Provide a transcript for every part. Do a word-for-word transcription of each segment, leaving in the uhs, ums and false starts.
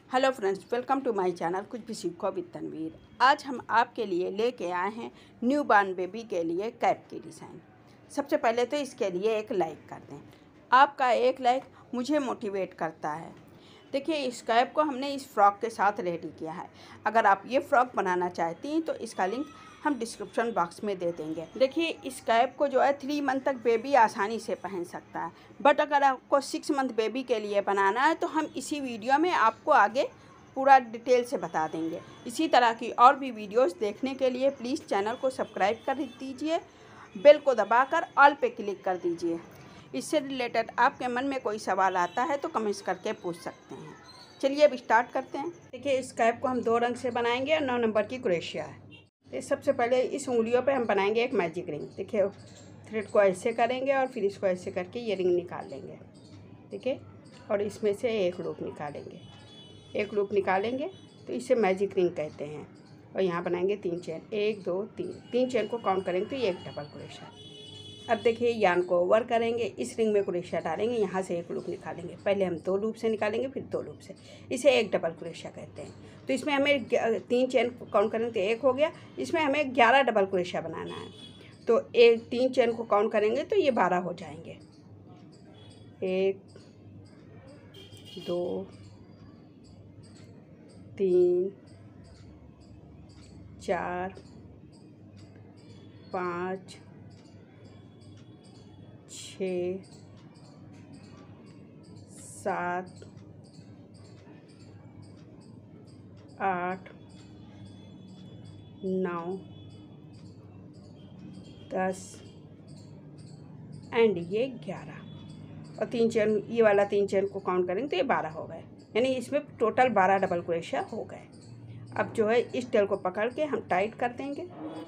Hello friends, welcome to my channel कुछ भी सीखो विद तनवीर। आज हम आपके लिए लेके आए हैं न्यू बॉर्न बेबी के लिए कैप की डिज़ाइन। सबसे पहले तो इसके लिए एक लाइक कर दें। आपका एक लाइक मुझे मोटिवेट करता है। देखिए, इस कैप को हमने इस फ्रॉक के साथ रेडी किया है। अगर आप ये फ्रॉक बनाना चाहती हैं तो इसका लिंक हम डिस्क्रिप्शन बॉक्स में दे देंगे। देखिए, इस कैप को जो है थ्री मंथ तक बेबी आसानी से पहन सकता है, बट अगर आपको सिक्स मंथ बेबी के लिए बनाना है तो हम इसी वीडियो में आपको आगे पूरा डिटेल से बता देंगे। इसी तरह की और भी वीडियोस देखने के लिए प्लीज़ चैनल को सब्सक्राइब कर दीजिए, बेल को दबाकर ऑल पे क्लिक कर दीजिए। इससे रिलेटेड आपके मन में कोई सवाल आता है तो कमेंट्स करके पूछ सकते हैं। चलिए अब स्टार्ट करते हैं। देखिए, इस कैप को हम दो रंग से बनाएंगे और नौ नंबर की क्रोशिया है। तो सबसे पहले इस उंगलियों पे हम बनाएंगे एक मैजिक रिंग। देखिए, थ्रेड को ऐसे करेंगे और फिर इसको ऐसे करके ये रिंग निकाल लेंगे। देखिए, और इसमें से एक लूप निकालेंगे। एक लूप निकालेंगे तो इसे मैजिक रिंग कहते हैं। और यहाँ बनाएंगे तीन चेन, एक दो तीन तीन चेन को काउंट करेंगे तो ये एक डबल क्रोशिया। अब देखिए, यान को ओवर करेंगे, इस रिंग में क्रोशिया डालेंगे, यहाँ से एक लूप निकालेंगे। पहले हम दो लूप से निकालेंगे, फिर दो लूप से, इसे एक डबल क्रोशिया कहते हैं। तो इसमें हमें तीन चेन काउंट करेंगे तो एक हो गया। इसमें हमें ग्यारह डबल क्रोशिया बनाना है, तो एक तीन चेन को काउंट करेंगे तो ये बारह हो जाएंगे। एक दो तीन चार पाँच छः सात आठ नौ दस एंड ये ग्यारह। और तीन चेन, ये वाला तीन चेन को काउंट करेंगे तो ये बारह हो गए, यानी इसमें टोटल बारह डबल क्रोशिया हो गए। अब जो है इस टेल को पकड़ के हम टाइट कर देंगे।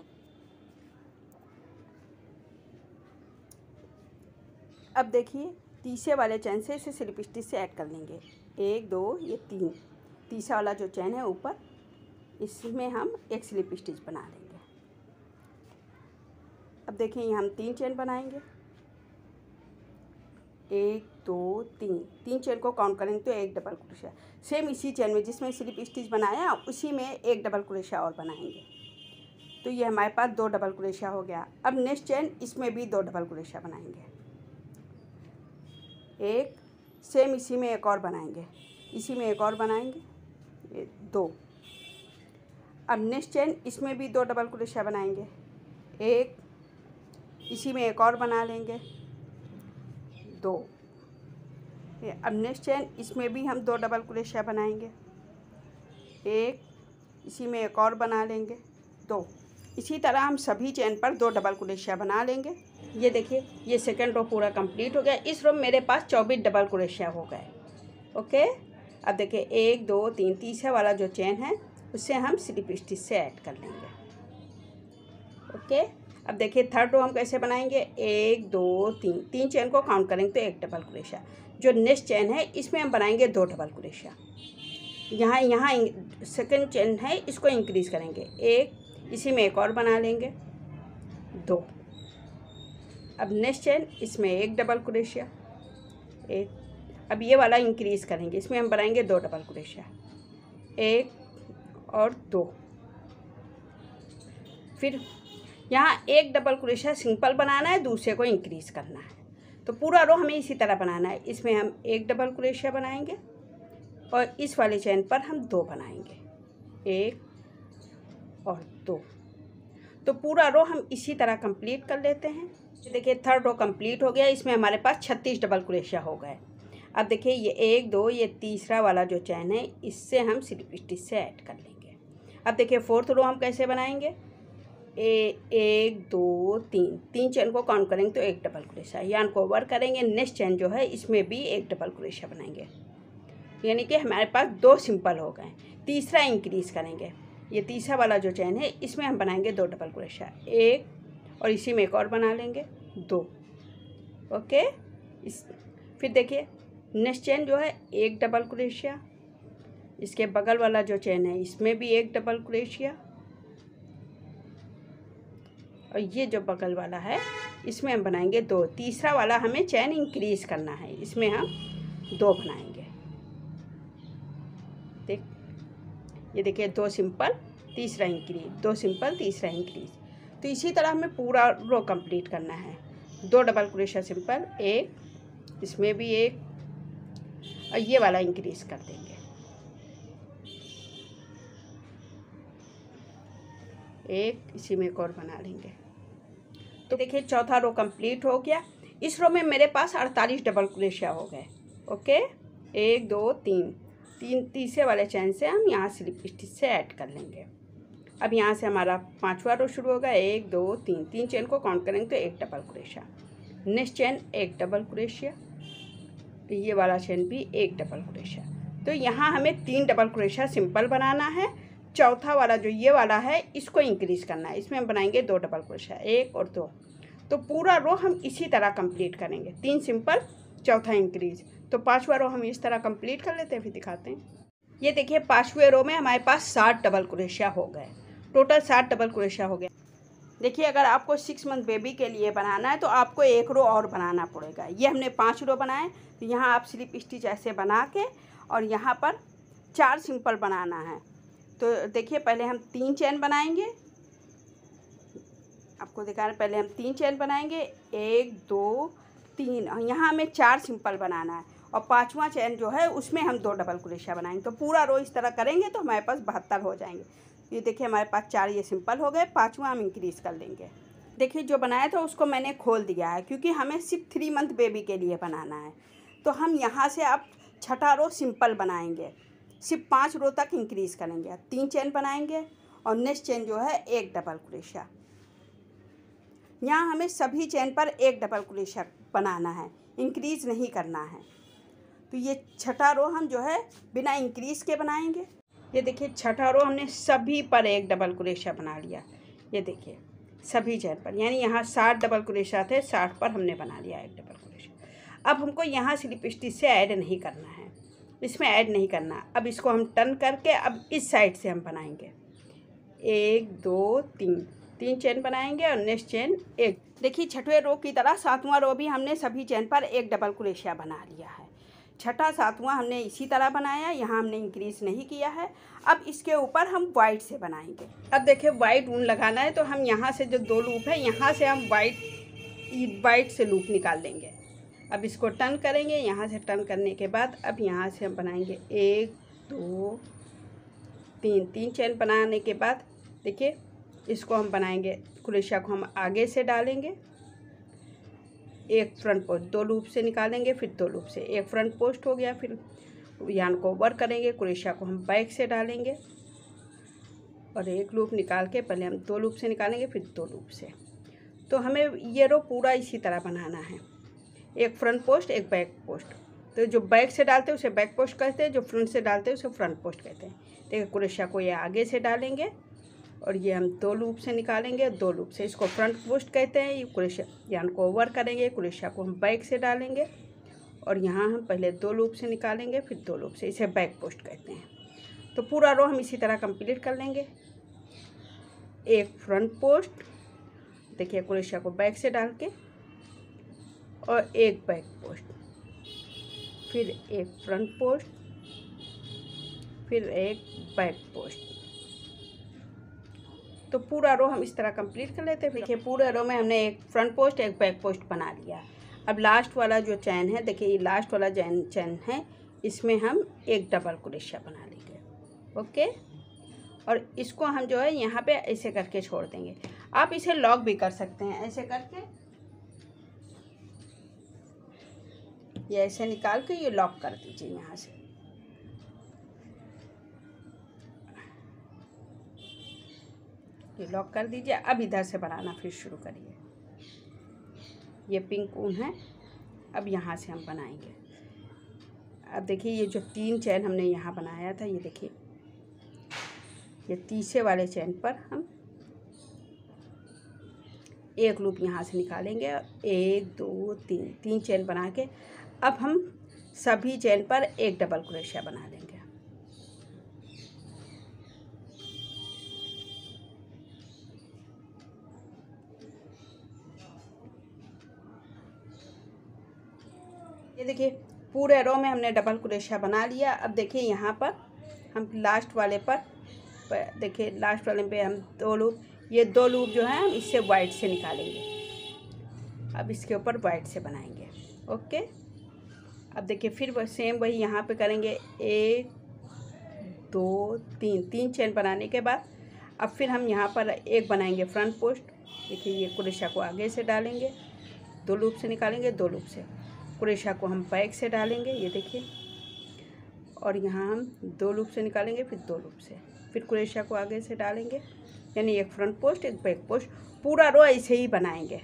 अब देखिए, तीसरे वाले चैन से इसे स्लिप स्टिच से ऐड कर लेंगे। एक दो ये तीन, तीसरा वाला जो चैन है ऊपर, इसमें हम एक स्लिप स्टिच बना लेंगे। अब देखिए, यहाँ हम तीन चेन बनाएंगे। एक दो तीन तीन चेन को काउंट करेंगे तो एक डबल क्रोशिया। सेम इसी चेन में जिसमें स्लिप स्टिच बनाया उसी में एक डबल क्रोशिया और बनाएंगे। तो ये हमारे पास दो डबल क्रोशिया हो गया। अब नेक्स्ट चेन, इसमें भी दो डबल क्रोशिया बनाएंगे। एक सेम इसी में एक और बनाएंगे, इसी में एक और बनाएंगे, ये दो। अब नेक्स्ट चेन, इसमें भी दो डबल क्रोशिया बनाएंगे। एक इसी में एक और बना लेंगे, दो। अब नेक्स्ट चेन, इसमें भी हम दो डबल क्रोशिया बनाएंगे। एक इसी में एक और बना लेंगे, दो। इसी तरह हम सभी चेन पर दो डबल क्रोशिया बना लेंगे। ये देखिए, ये सेकंड रो पूरा कंप्लीट हो गया। इस रो में मेरे पास चौबीस डबल क्रोशिया हो गए। ओके, अब देखिए, एक दो तीन, तीसरा वाला जो चेन है उससे हम स्लिप स्टिच से ऐड कर लेंगे। ओके, अब देखिए थर्ड रो हम कैसे बनाएंगे। एक दो तीन, तीन चेन को काउंट करेंगे तो एक डबल क्रोशिया। जो नेक्स्ट चेन है इसमें हम बनाएंगे दो डबल क्रोशिया। यहाँ यहाँ सेकंड चेन है, इसको इंक्रीज करेंगे। एक इसी में एक और बना लेंगे, दो। अब नेक्स्ट चेन, इसमें एक डबल क्रोशिया, एक। अब ये वाला इंक्रीज करेंगे, इसमें हम बनाएंगे दो डबल क्रोशिया, एक और दो। फिर यहाँ एक डबल क्रोशिया सिंपल बनाना है, दूसरे को इंक्रीज करना है। तो पूरा रो हमें इसी तरह बनाना है। इसमें हम एक डबल क्रोशिया बनाएंगे और इस वाले चेन पर हम दो बनाएंगे, एक और दो। तो पूरा रो हम इसी तरह कंप्लीट कर लेते हैं। देखिए, थर्ड रो कंप्लीट हो गया। इसमें हमारे पास छत्तीस डबल क्रोशिया हो गए। अब देखिए, ये एक दो, ये तीसरा वाला जो चैन है इससे हम स्लिप स्टिच से ऐड कर लेंगे। अब देखिए, फोर्थ रो हम कैसे बनाएंगे। ए एक दो तीन, तीन चैन को काउंट करेंगे तो एक डबल क्रोशिया। यान को ओवर करेंगे, नेक्स्ट चैन जो है इसमें भी एक डबल क्रोशिया बनाएंगे, यानी कि हमारे पास दो सिंपल हो गए। तीसरा इंक्रीज करेंगे, ये तीसरा वाला जो चैन है इसमें हम बनाएंगे दो डबल क्रोशिया, एक और इसी में एक और बना लेंगे, दो। ओके, इस फिर देखिए नेक्स्ट चेन जो है एक डबल क्रोशिया, इसके बगल वाला जो चेन है इसमें भी एक डबल क्रोशिया, और ये जो बगल वाला है इसमें हम बनाएंगे दो। तीसरा वाला हमें चैन इंक्रीज करना है, इसमें हम दो बनाएंगे। देख, ये देखिए दो सिंपल तीसरा इंक्रीज, दो सिंपल तीसरा इंक्रीज। तो इसी तरह हमें पूरा रो कंप्लीट करना है। दो डबल क्रोशिया सिंपल, एक, इसमें भी एक, और ये वाला इंक्रीज कर देंगे, एक, इसी में एक और बना लेंगे। तो देखिए चौथा रो कंप्लीट हो गया। इस रो में मेरे पास अड़तालीस डबल क्रोशिया हो गए। ओके, एक दो तीन, तीन तीसरे वाले चैन से हम यहाँ स्लिप स्टिच से ऐड कर लेंगे। अब यहाँ से हमारा पांचवा रो शुरू होगा, एक दो तीन, तीन चेन को काउंट करेंगे तो एक डबल क्रोशिया, नेक्स्ट चेन एक डबल क्रोशिया, ये वाला चेन भी एक डबल क्रोशिया। तो यहाँ हमें तीन डबल क्रोशिया सिंपल बनाना है। चौथा वाला जो ये वाला है इसको इंक्रीज करना है, इसमें हम बनाएंगे दो डबल क्रोशिया, एक और दो। तो पूरा रो हम इसी तरह कंप्लीट करेंगे, तीन सिंपल चौथा इंक्रीज। तो पांचवा रो हम इस तरह कंप्लीट कर लेते हैं, फिर दिखाते हैं। ये देखिए पांचवें रो में हमारे पास सात डबल क्रोशिया हो गए, टोटल सात डबल क्रोशिया हो गया। देखिए अगर आपको सिक्स मंथ बेबी के लिए बनाना है तो आपको एक रो और बनाना पड़ेगा। ये हमने पाँच रो बनाए, तो यहाँ आप स्लिप स्टिच ऐसे बना के और यहाँ पर चार सिंपल बनाना है। तो देखिए पहले हम तीन चेन बनाएंगे, आपको दिखा रहे, पहले हम तीन चेन बनाएंगे, एक दो तीन, और यहाँ हमें चार सिंपल बनाना है, और पांचवा चेन जो है उसमें हम दो डबल क्रोशिया बनाएंगे। तो पूरा रो इस तरह करेंगे तो हमारे पास बहत्तर हो जाएंगे। ये देखिए हमारे पास चार ये सिंपल हो गए, पांचवा हम इंक्रीज कर लेंगे। देखिए जो बनाया था उसको मैंने खोल दिया है, क्योंकि हमें सिर्फ थ्री मंथ बेबी के लिए बनाना है। तो हम यहाँ से अब छठा रो सिंपल बनाएंगे, सिर्फ पाँच रो तक इंक्रीज करेंगे, तीन चेन बनाएंगे और नेक्स्ट चेन जो है एक डबल क्रोशिया। यहाँ हमें सभी चेन पर एक डबल क्रोशिया बनाना है, इंक्रीज नहीं करना है। तो ये छठा रो हम जो है बिना इंक्रीज के बनाएंगे। ये देखिए छठा रो हमने सभी पर एक डबल क्रोशिया बना लिया। ये देखिए सभी चेन पर, यानी यहाँ साठ डबल क्रोशिया थे, साठ पर हमने बना लिया एक डबल क्रोशिया। अब हमको यहाँ स्लिप स्टिच से ऐड नहीं करना है, इसमें ऐड नहीं करना। अब इसको हम टर्न करके अब इस साइड से हम बनाएंगे, एक दो तीन, तीन चेन बनाएंगे और नेक्स्ट चेन एक। देखिए छठवें रो की तरह सातवां रो भी हमने सभी चेन पर एक डबल क्रोशिया बना लिया है। छठा सातवां हमने इसी तरह बनाया, यहाँ हमने इंक्रीज नहीं किया है। अब इसके ऊपर हम वाइट से बनाएंगे। अब देखिए वाइट ऊन लगाना है, तो हम यहाँ से जो दो लूप है यहाँ से हम वाइट वाइट से लूप निकाल देंगे। अब इसको टर्न करेंगे, यहाँ से टर्न करने के बाद अब यहाँ से हम बनाएंगे एक दो तीन, तीन चेन बनाने के बाद देखिए इसको हम बनाएंगे, क्रोशिया को हम आगे से डालेंगे, एक फ्रंट पोस्ट, दो लूप से निकालेंगे, फिर दो लूप से, एक फ्रंट पोस्ट हो गया। फिर यान को ओवर करेंगे, क्रोशिया को हम बैक से डालेंगे और एक लूप निकाल के पहले हम दो लूप से निकालेंगे, फिर दो लूप से। तो हमें ये रो पूरा इसी तरह बनाना है, एक फ्रंट पोस्ट एक बैक पोस्ट। तो जो बैक से डालते हैं उसे बैक पोस्ट कहते हैं, जो फ्रंट से डालते हैं उसे फ्रंट पोस्ट कहते हैं। देखिए क्रोशिया को ये आगे से डालेंगे और ये हम दो लूप से निकालेंगे, दो लूप से, इसको फ्रंट पोस्ट कहते हैं। ये क्रोशिया यान को ओवर करेंगे, क्रोशिया को हम बैक से डालेंगे और यहाँ हम पहले दो लूप से निकालेंगे, फिर दो लूप से, इसे बैक पोस्ट कहते हैं। तो पूरा रो हम इसी तरह कंप्लीट कर लेंगे, एक फ्रंट पोस्ट, देखिए क्रोशिया को बैक से डाल के, और एक बैक पोस्ट, फिर एक फ्रंट पोस्ट, फिर एक बैक पोस्ट। तो पूरा रो हम इस तरह कंप्लीट कर लेते हैं। देखिए पूरे रो में हमने एक फ्रंट पोस्ट एक बैक पोस्ट बना लिया। अब लास्ट वाला जो चैन है, देखिए ये लास्ट वाला चैन चैन है, इसमें हम एक डबल क्रोशिया बना लेंगे। ओके, और इसको हम जो है यहाँ पे ऐसे करके छोड़ देंगे। आप इसे लॉक भी कर सकते हैं, ऐसे करके ये ऐसे निकाल के ये लॉक कर दीजिए यहाँ से। ये लॉक कर दीजिए। अब इधर से बनाना फिर शुरू करिए। ये पिंक ऊन है, अब यहाँ से हम बनाएंगे। अब देखिए ये जो तीन चैन हमने यहाँ बनाया था, ये देखिए ये तीसरे वाले चैन पर हम एक लूप यहाँ से निकालेंगे, एक दो तीन, तीन चैन बना के अब हम सभी चैन पर एक डबल क्रोशिया बना लेंगे। ये देखिए पूरे रो में हमने डबल क्रोशिया बना लिया। अब देखिए यहाँ पर हम लास्ट वाले पर देखिए, लास्ट वाले पे हम दो लूप, ये दो लूप जो है हम इससे वाइट से निकालेंगे। अब इसके ऊपर वाइट से बनाएंगे। ओके, अब देखिए फिर सेम वही यहाँ पे करेंगे। एक दो तीन, तीन चेन बनाने के बाद अब फिर हम यहाँ पर एक बनाएंगे फ्रंट पोस्ट। देखिए ये कुरेशा को आगे से डालेंगे, दो लूप से निकालेंगे, दो लूप से कुरेशा को हम बैक से डालेंगे, ये देखिए, और यहाँ हम दो लूप से निकालेंगे, फिर दो लूप से, फिर कुरेशा को आगे से डालेंगे, यानी एक फ्रंट पोस्ट एक बैक पोस्ट। पूरा रो ऐसे ही बनाएंगे।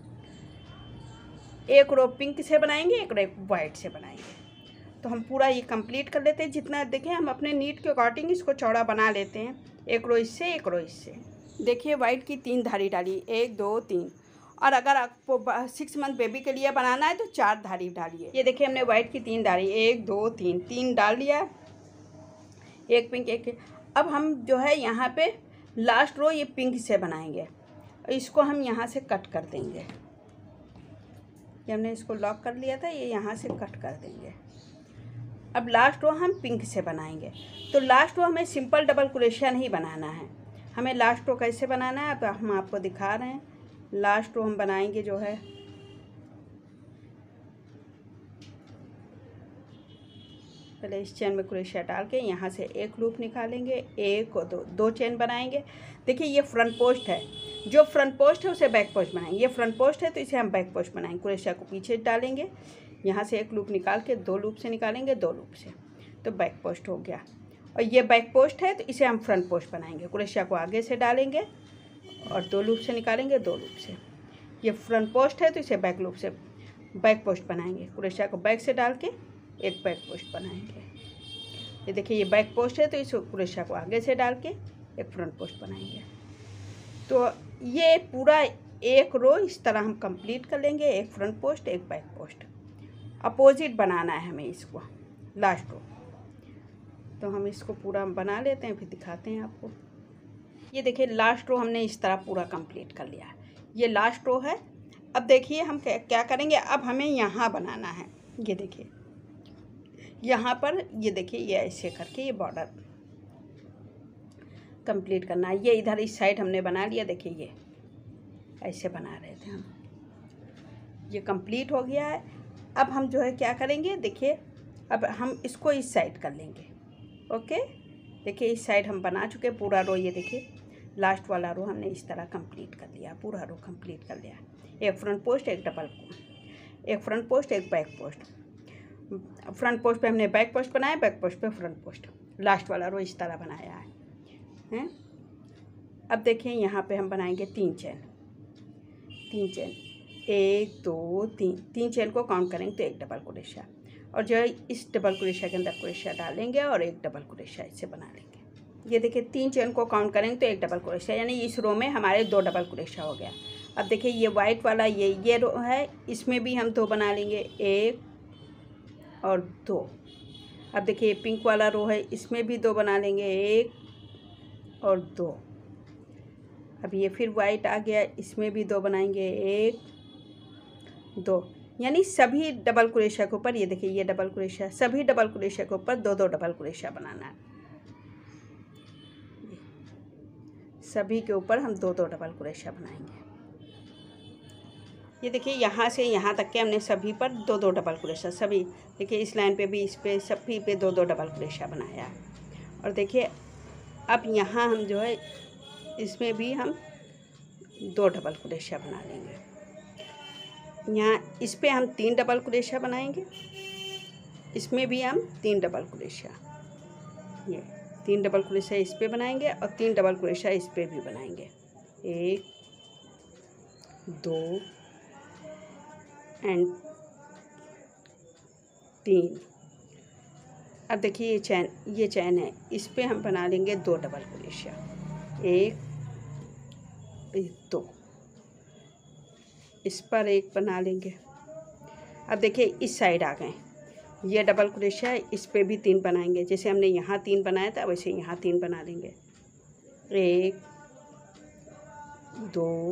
एक रो पिंक से बनाएंगे, एक रो वाइट से बनाएंगे। तो हम पूरा ये कंप्लीट कर लेते हैं। जितना देखें हम अपने नीड के अकॉर्डिंग इसको चौड़ा बना लेते हैं। एक रो इससे, एक रो इससे। देखिए वाइट की तीन धारी डाली, एक दो तीन, और अगर आपको सिक्स मंथ बेबी के लिए बनाना है तो चार धारी डालिए। ये देखिए हमने वाइट की तीन धारी, एक दो तीन, तीन डाल दिया, एक पिंक एक। अब हम जो है यहाँ पे लास्ट रो ये पिंक से बनाएंगे। इसको हम यहाँ से कट कर देंगे। ये हमने इसको लॉक कर लिया था, ये यहाँ से कट कर देंगे। अब लास्ट रो हम पिंक से बनाएंगे। तो लास्ट रो हमें सिंपल डबल क्रोशिया नहीं बनाना है, हमें लास्ट रो कैसे बनाना है तो हम आपको दिखा रहे हैं। लास्ट रो हम बनाएंगे जो है, पहले इस चेन में क्रोशिया डाल के यहाँ से एक लूप निकालेंगे, एक और दो, दो चेन बनाएंगे। देखिए ये फ्रंट पोस्ट है, जो फ्रंट पोस्ट है उसे बैक पोस्ट बनाएंगे। ये फ्रंट पोस्ट है तो इसे हम बैक पोस्ट बनाएंगे। क्रोशिया को पीछे डालेंगे, यहाँ से एक लूप निकाल के दो लूप से निकालेंगे, दो लूप से, तो बैक पोस्ट हो गया। और ये बैक पोस्ट है तो इसे हम फ्रंट पोस्ट बनाएंगे। क्रोशिया को आगे से डालेंगे और दो लूप से निकालेंगे, दो लूप से। ये फ्रंट पोस्ट है तो इसे बैक लूप से बैक पोस्ट बनाएंगे। क्रोशिया को बैक से डाल के एक बैक पोस्ट बनाएंगे। ये देखिए ये बैक पोस्ट है तो इस क्रोशिया को आगे से डाल के एक फ्रंट पोस्ट बनाएंगे। तो ये पूरा एक रो इस तरह हम कंप्लीट कर लेंगे, एक फ्रंट पोस्ट एक बैक पोस्ट। अपोजिट बनाना है हमें इसको लास्ट रो। तो हम इसको पूरा बना लेते हैं, फिर दिखाते हैं आपको। ये देखिए लास्ट रो हमने इस तरह पूरा कंप्लीट कर लिया। ये लास्ट रो है। अब देखिए हम क्या करेंगे, अब हमें यहाँ बनाना है। ये देखिए यहाँ पर, ये देखिए ये ऐसे करके ये बॉर्डर कंप्लीट करना है। ये इधर इस साइड हमने बना लिया, देखिए ये ऐसे बना रहे थे हम, ये कंप्लीट हो गया है। अब हम जो है क्या करेंगे, देखिए अब हम इसको इस साइड कर लेंगे। ओके, देखिए इस साइड हम बना चुके पूरा रो। ये देखिए लास्ट वाला रो हमने इस तरह कंप्लीट कर लिया, पूरा रो कंप्लीट कर लिया। एक फ्रंट पोस्ट एक डबल, एक फ्रंट पोस्ट एक बैक पोस्ट। फ्रंट पोस्ट पे हमने बैक पोस्ट बनाया, बैक पोस्ट पे फ्रंट पोस्ट। लास्ट वाला रो इस तरह बनाया है, हैं। अब देखिए यहाँ पे हम बनाएंगे तीन चेन, तीन चेन, एक दो तीन, तीन चेन को काउंट करेंगे तो एक डबल क्रोशिया, और जो है इस डबल क्रोशिया के अंदर क्रोशिया डालेंगे और एक डबल क्रोशिया इससे बना लेंगे। ये देखिए तीन चेन को काउंट करेंगे तो एक डबल क्रोशिया, यानी इस रो में हमारे दो डबल क्रोशिया हो गया। अब देखिए ये वाइट वाला ये ये रो है, इसमें भी हम दो बना लेंगे, एक और दो। अब देखिए ये पिंक वाला रो है, इसमें भी दो बना लेंगे, एक और दो। अब ये फिर वाइट आ गया, इसमें भी दो बनाएंगे, एक दो, यानी सभी डबल क्रोशिया के ऊपर, ये देखिए ये डबल क्रोशिया, सभी डबल क्रोशिया के ऊपर दो दो डबल क्रोशिया बनाना है। सभी के ऊपर हम दो दो डबल क्रोशिया बनाएंगे। ये देखिए यहाँ से यहाँ तक के हमने सभी पर दो दो डबल क्रोशिया, सभी देखिए इस लाइन पे भी, इस पे सभी पे दो दो डबल क्रोशिया बनाया है। और देखिए अब यहाँ हम जो है इसमें भी हम दो डबल क्रोशिया बना लेंगे। यहाँ इस पे हम तीन डबल क्रोशिया बनाएंगे, इसमें भी हम तीन डबल क्रोशिया, ये तीन डबल क्रोशिया इस पे बनाएंगे और तीन डबल क्रोशिया इस पे भी बनाएंगे, एक दो एंड तीन। अब देखिए ये चैन, ये चैन है, इस पे हम बना लेंगे दो डबल क्रोशिया, एक दो, इस पर एक बना लेंगे। अब देखिए इस साइड आ गए, ये डबल क्रोशिया है, इस पे भी तीन बनाएंगे। जैसे हमने यहाँ तीन बनाया था वैसे यहाँ तीन बना लेंगे, एक दो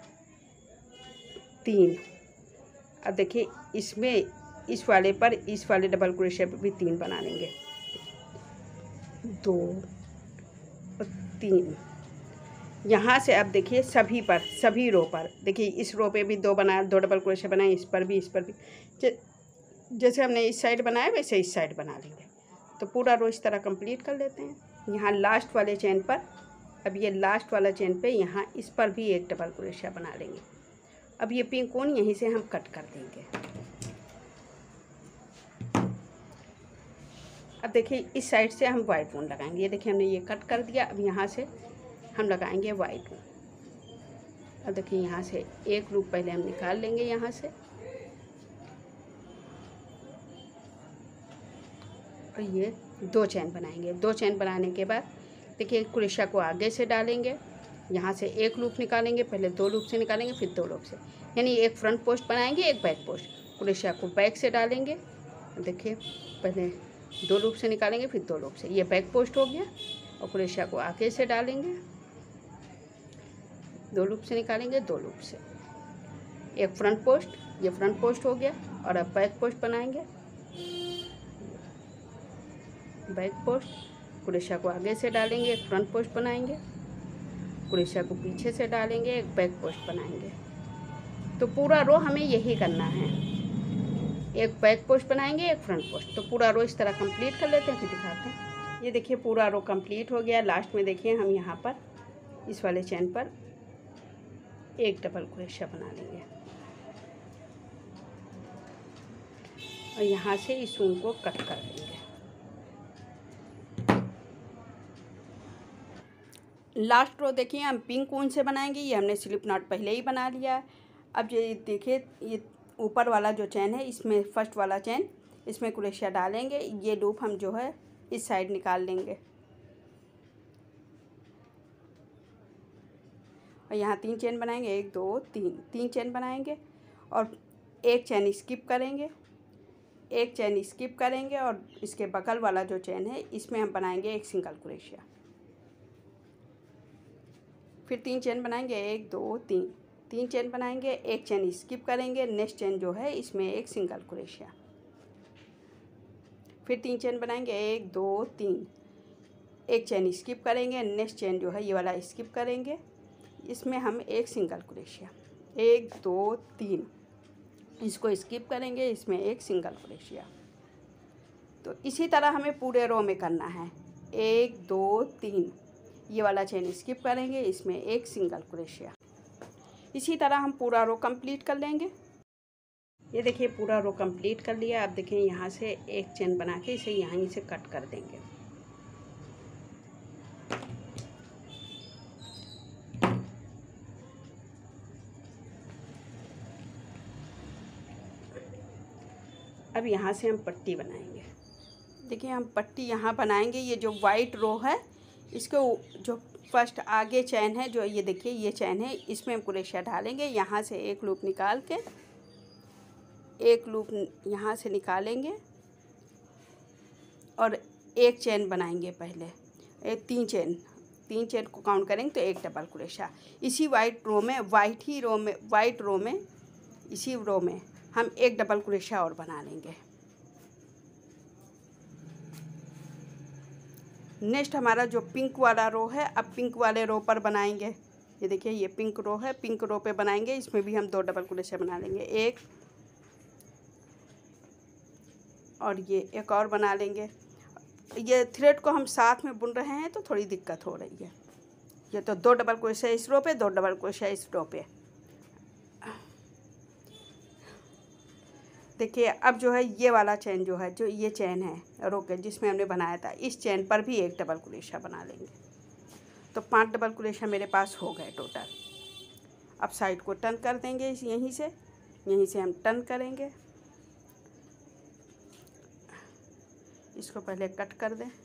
तीन। अब देखिए इसमें इस वाले पर, इस वाले डबल क्रोशिया पे भी तीन बना लेंगे, दो और तीन। यहाँ से अब देखिए सभी पर, सभी रो पर देखिए, इस रो पे भी दो बनाया, दो डबल क्रोशे बनाए, इस पर भी, इस पर भी, जैसे हमने इस साइड बनाया वैसे इस साइड बना लेंगे। तो पूरा रो इस तरह कंप्लीट कर लेते हैं। यहाँ लास्ट वाले चेन पर, अब ये लास्ट वाला चेन पे यहाँ इस पर भी एक डबल क्रोशिया बना लेंगे। अब ये पिंक ऊन यहीं से हम कट कर देंगे। अब देखिए इस साइड से हम वाइट ऊन लगाएंगे। ये देखिए हमने ये कट कर दिया। अब यहाँ से हम लगाएंगे वाइट ऊन। अब देखिए यहाँ से एक लूप पहले हम निकाल लेंगे यहाँ से, और ये दो चैन बनाएंगे। दो चैन बनाने के बाद देखिए क्रोशिया को आगे से डालेंगे, यहाँ से एक लूप निकालेंगे, पहले दो लूप से निकालेंगे फिर दो लूप से, यानी एक फ्रंट पोस्ट बनाएंगे, एक बैक पोस्ट। क्रोशिया को बैक से डालेंगे, देखिए पहले दो लूप से निकालेंगे फिर दो लूप से, ये बैक पोस्ट हो गया। और क्रोशिया को आगे से डालेंगे, दो लूप से निकालेंगे, दो लूप से, एक फ्रंट पोस्ट, ये फ्रंट पोस्ट हो गया। और अब बैक पोस्ट बनाएंगे, बैक पोस्ट, क्रोशिया को आगे से डालेंगे, एक फ्रंट पोस्ट बनाएंगे, क्रोशिया को पीछे से डालेंगे, एक बैक पोस्ट बनाएंगे। तो पूरा रो हमें यही करना है, एक बैक पोस्ट बनाएंगे, एक फ्रंट पोस्ट। तो पूरा रो इस तरह कंप्लीट कर लेते हैं, फिर दिखाते हैं। ये देखिए पूरा रो कंप्लीट हो गया। लास्ट में देखिए हम यहाँ पर इस वाले चैन पर एक डबल क्रोशिया बना लेंगे और यहाँ से इस ऊन को कट कर देंगे। लास्ट रो देखिए हम पिंक ऊन से बनाएंगे। ये हमने स्लिप नॉट पहले ही बना लिया है। अब ये देखिए ये ऊपर वाला जो चैन है, इसमें फर्स्ट वाला चैन, इसमें क्रोशिया डालेंगे। ये लूप हम जो है इस साइड निकाल लेंगे और यहाँ तीन चैन बनाएंगे, एक दो तीन, तीन चैन बनाएंगे और एक चैन स्किप करेंगे, एक चैन स्किप करेंगे और इसके बगल वाला जो चैन है इसमें हम बनाएंगे एक सिंगल क्रोशिया। फिर तीन चैन बनाएंगे, एक दो तीन, तीन चैन बनाएंगे, एक चैन स्किप करेंगे, नेक्स्ट चैन जो है इसमें एक सिंगल क्रोशिया। फिर तीन चैन बनाएंगे, एक दो तीन, एक चैन स्किप करेंगे, नेक्स्ट चैन जो है ये वाला स्किप करेंगे, इसमें हम एक सिंगल क्रोशिया, एक दो तीन, इसको स्किप करेंगे, इसमें एक सिंगल क्रोशिया। तो इसी तरह हमें पूरे रो में करना है, एक दो तीन, ये वाला चेन स्किप करेंगे, इसमें एक सिंगल क्रोशिया। इसी तरह हम पूरा रो कंप्लीट कर लेंगे। ये देखिए पूरा रो कंप्लीट कर लिया। अब देखिए यहाँ से एक चेन बना के इसे यहीं से कट कर देंगे। अब यहाँ से हम पट्टी बनाएंगे। देखिए हम पट्टी यहाँ बनाएंगे। ये जो वाइट रो है, इसके जो फर्स्ट आगे चैन है, जो ये देखिए ये चैन है, इसमें हम क्रोशिया डालेंगे। यहाँ से एक लूप निकाल के, एक लूप यहाँ से निकालेंगे और एक चैन बनाएंगे। पहले एक तीन चैन, तीन चैन को काउंट करेंगे तो एक डबल क्रोशिया। इसी वाइट रो में, वाइट ही रो में, वाइट रो में, इसी रो में हम एक डबल क्रोशिया और बना लेंगे। नेक्स्ट हमारा जो पिंक वाला रो है, अब पिंक वाले रो पर बनाएंगे। ये देखिए ये पिंक रो है, पिंक रो पे बनाएंगे। इसमें भी हम दो डबल क्रोशिया बना लेंगे, एक और ये एक और बना लेंगे। ये थ्रेड को हम साथ में बुन रहे हैं तो थोड़ी दिक्कत हो रही है। ये तो दो डबल क्रोशिया इस रो पे, दो डबल क्रोशिया इस रो पे। देखिए अब जो है ये वाला चैन जो है, जो ये चैन है रो के जिसमें हमने बनाया था, इस चैन पर भी एक डबल क्रोशिया बना लेंगे। तो पांच डबल क्रोशिया मेरे पास हो गए टोटल। अब साइड को टर्न कर देंगे, इस यहीं से यहीं से हम टर्न करेंगे। इसको पहले कट कर दें।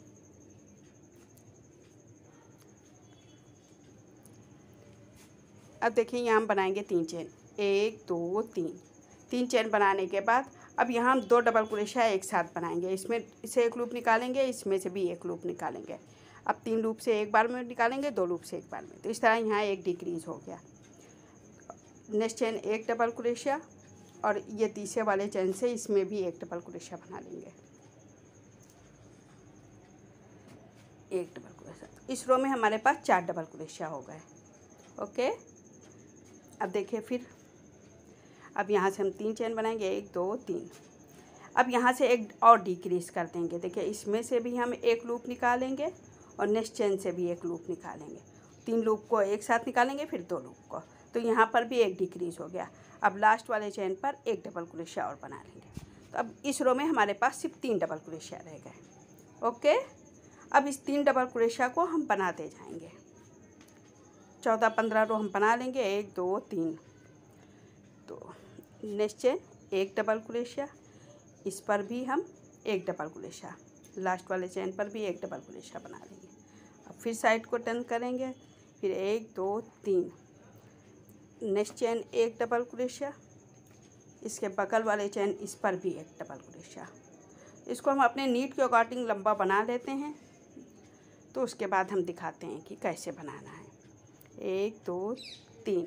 अब देखिए यहाँ हम बनाएंगे तीन चैन, एक दो तीन, तीन चैन बनाने के बाद अब यहाँ हम दो डबल क्रोशिया एक साथ बनाएंगे। इसमें से एक लूप निकालेंगे, इसमें से भी एक लूप निकालेंगे। अब तीन लूप से एक बार में निकालेंगे, दो लूप से एक बार में। तो इस तरह यहाँ एक डिक्रीज हो गया। नेक्स्ट चैन एक डबल क्रोशिया और ये तीसरे वाले चैन से इसमें भी एक डबल क्रोशिया बना लेंगे। एक डबल क्रोशिया। इस रो में हमारे पास चार डबल क्रोशिया हो गए। ओके, अब देखिए फिर अब यहाँ से हम तीन चेन बनाएंगे, एक दो तीन। अब यहाँ से एक और डिक्रीज कर देंगे। देखिए इसमें से भी हम एक लूप निकालेंगे और नेक्स्ट चेन से भी एक लूप निकालेंगे। तीन लूप को एक साथ निकालेंगे, फिर दो लूप को, तो यहाँ पर भी एक डिक्रीज हो गया। अब लास्ट वाले चेन पर एक डबल क्रोशिया और बना लेंगे। तो अब इस रो में हमारे पास सिर्फ तीन डबल क्रोशिया रह गए। ओके, अब इस तीन डबल क्रोशिया को हम बनाते जाएंगे। चौदह पंद्रह रो हम बना लेंगे, एक दो तीन। तो नेक्स्ट चेन एक डबल क्रोशिया, इस पर भी हम एक डबल क्रोशिया, लास्ट वाले चेन पर भी एक डबल क्रोशिया बना लेंगे। अब फिर साइड को टर्न करेंगे, फिर एक दो तीन, नेक्स्ट चेन एक डबल क्रोशिया, इसके बगल वाले चेन इस पर भी एक डबल क्रोशिया। इसको हम अपने नीड के अकॉर्डिंग लंबा बना लेते हैं, तो उसके बाद हम दिखाते हैं कि कैसे बनाना है। एक दो तीन,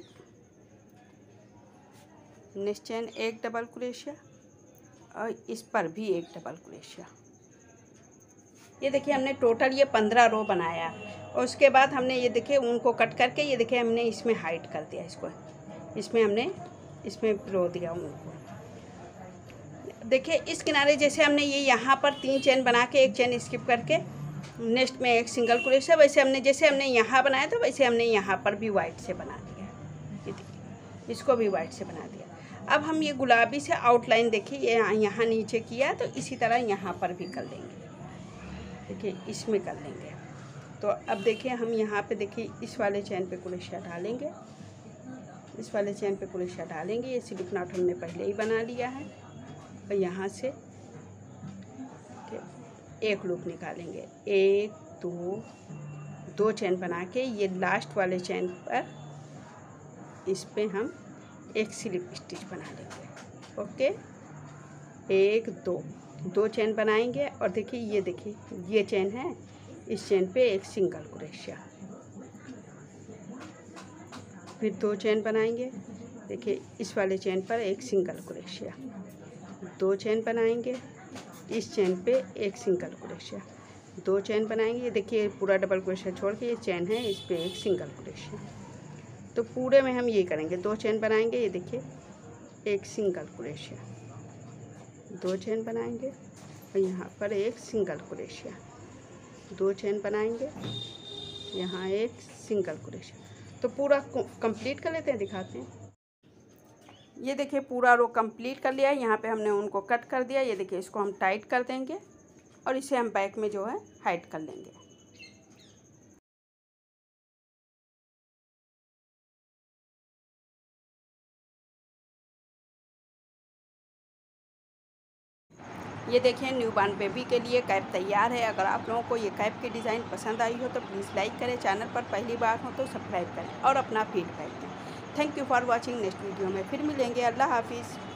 नेक्स्ट चेन एक डबल क्रोशिया और इस पर भी एक डबल क्रोशिया। ये देखिए हमने टोटल ये पंद्रह रो बनाया और उसके बाद हमने ये देखिए उनको कट करके ये देखिए हमने इसमें हाइड कर दिया। इसको इसमें हमने इसमें रो दिया उनको। देखिए इस किनारे जैसे हमने ये यहाँ पर तीन चेन बना के एक चेन स्किप करके नेक्स्ट में एक सिंगल क्रोशिया, वैसे हमने जैसे हमने यहाँ बनाया था वैसे हमने यहाँ पर भी वाइट से बना दिया। ये देखिए इसको भी वाइट से बना दिया। अब हम ये गुलाबी से आउटलाइन देखिए ये यहाँ नीचे किया, तो इसी तरह यहाँ पर भी कर लेंगे। देखिए इसमें कर लेंगे। तो अब देखिए हम यहाँ पे देखिए इस वाले चेन पे क्रोशिया डालेंगे, इस वाले चेन पे क्रोशिया डालेंगे। ये स्लिप नॉट हमने पहले ही बना लिया है और यहाँ से एक लूप निकालेंगे, एक दो दो चेन बना के ये लास्ट वाले चेन पर इस पे हम एक स्लिप स्टिच बना लेंगे। ओके, एक दो दो चेन बनाएंगे और देखिए ये देखिए ये चेन है, इस चेन पे एक सिंगल क्रोशिया, फिर दो चेन बनाएंगे। देखिए इस वाले चेन पर एक सिंगल क्रोशिया, दो चेन बनाएंगे, इस चेन पे एक सिंगल क्रोशिया, दो चेन बनाएंगे। ये देखिए पूरा डबल क्रोशिया छोड़ के ये चेन है, इस पे एक सिंगल क्रोशिया। तो पूरे में हम ये करेंगे, दो चेन बनाएंगे, ये देखिए एक सिंगल क्रोशिया, दो चेन बनाएंगे और यहाँ पर एक सिंगल क्रोशिया, दो चेन बनाएंगे, यहाँ एक सिंगल क्रोशिया। तो पूरा कंप्लीट कर लेते हैं, दिखाते हैं। ये देखिए पूरा रो कंप्लीट कर लिया है। यहाँ पे हमने उनको कट कर दिया। ये देखिए इसको हम टाइट कर देंगे और इसे हम बैक में जो है हाइड कर लेंगे। ये देखिए न्यूबॉर्न बेबी के लिए कैप तैयार है। अगर आप लोगों को ये कैप की डिज़ाइन पसंद आई हो तो प्लीज़ लाइक करें, चैनल पर पहली बार हो तो सब्सक्राइब करें और अपना फीडबैक दें। Thank you for watching. Next video में फिर मिलेंगे। अल्लाह हाफिज़।